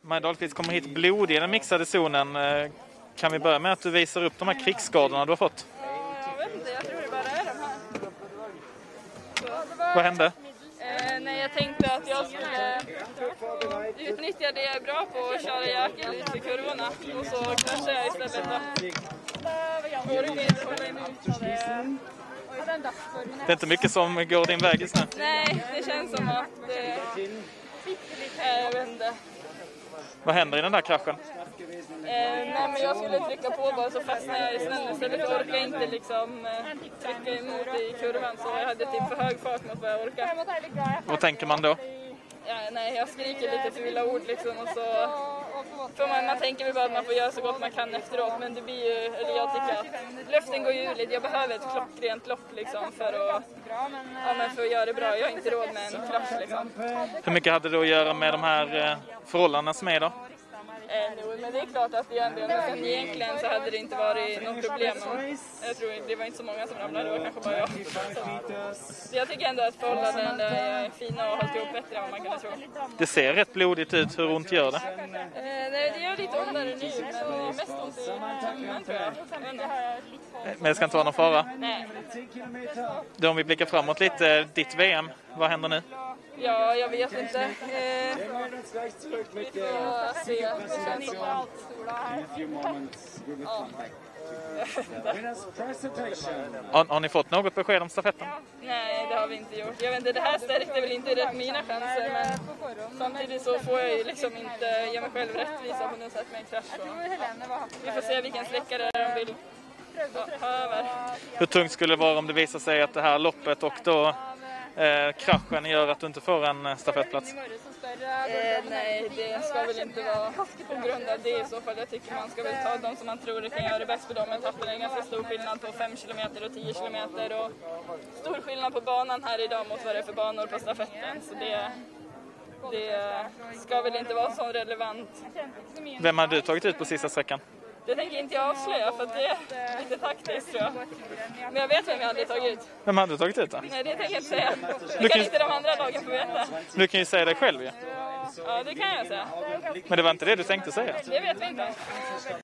Maja Dahlqvist kommer hit blodig i den mixade zonen. Kan vi börja med att du visar upp de här krigsskadorna du har fått? Jag vet inte, jag tror det bara är de här. Vad hände? Nej, jag tänkte att jag skulle utnyttja det jag är bra på och köra jäkel ut i kurvorna. Och så kraschade jag istället då. Det är inte mycket som går din väg just nu. Nej, det känns som att jag vet inte. Vad händer i den där kraschen? Nej, men jag skulle trycka på bara så fastnade jag i snön istället. Jag orkade inte liksom trycka emot i kurvan så jag hade typ för hög fart mot vad jag orkade. Vad tänker man då? Ja, nej, jag skriker lite fula ord liksom och så... För man tänker väl bara att man får göra så gott man kan efteråt, men det blir ju, eller jag tycker att luften går ju ur lite. Jag behöver ett klockrent lopp liksom för att göra det bra. Jag har inte råd med en krasch liksom. Hur mycket hade det att göra med de här förhållandena som är då? Men det är klart att det är en del. Egentligen så hade det inte varit något problem. Jag tror det var inte så många som ramlade, det var kanske bara jag. Så jag tycker ändå att förhållandena är fina och har hållit ihop bättre än vad man kan tro. Det ser rätt blodigt ut. Hur ont gör det? Nej, det gör lite ondare nu, men det är mest ont i tungan tror jag. Men det ska inte vara någon fara? Nej. Då om vi blickar framåt lite, ditt VM, vad händer nu? Ja, jag vet inte. Vi får se. Det känns som allt stora här. Ja. Har ni fått något besked om stafetten? Nej, det har vi inte gjort. Jag vet inte, det här stärkte väl inte rätt mina chanser, men samtidigt så får jag ju liksom inte ge mig själv rättvisa på något sätt med en krasch. Vi får se vilken sträckare de vill ha över. Hur tungt skulle det vara om det visar sig att det här loppet och då kraschen gör att du inte får en stafettplats? Nej, det ska väl inte vara på grund av det i så fall. Jag tycker man ska väl ta de som man tror det kan göra det bäst på dem. Etapperna är ganska stor skillnad på 5 km och 10 km och stor skillnad på banan här idag mot vad det är för banor på stafetten. Så det ska väl inte vara så relevant. Vem har du tagit ut på sista sträckan? Det tänker inte jag avslöja för att det är lite taktiskt tror jag. Men jag vet vem jag hade tagit ut. Vem hade du tagit ut då? Nej, det tänker jag inte säga. Det kan inte de andra lagen få veta. Du kan ju säga det själv ju. Ja, det kan jag säga. Men det var inte det du tänkte säga? Det vet vi inte.